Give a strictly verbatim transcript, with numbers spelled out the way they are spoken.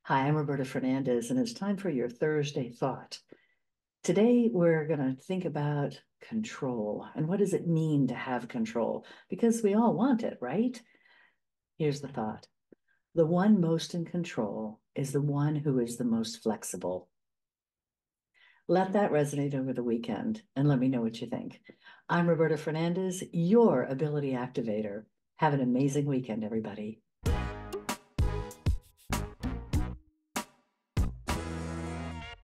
Hi, I'm Roberta Fernandez, and it's time for your Thursday thought. Today, we're going to think about control and what does it mean to have control? Because we all want it, right? Here's the thought. The one most in control is the one who is the most flexible. Let that resonate over the weekend and let me know what you think. I'm Roberta Fernandez, your Ability Activator. Have an amazing weekend, everybody.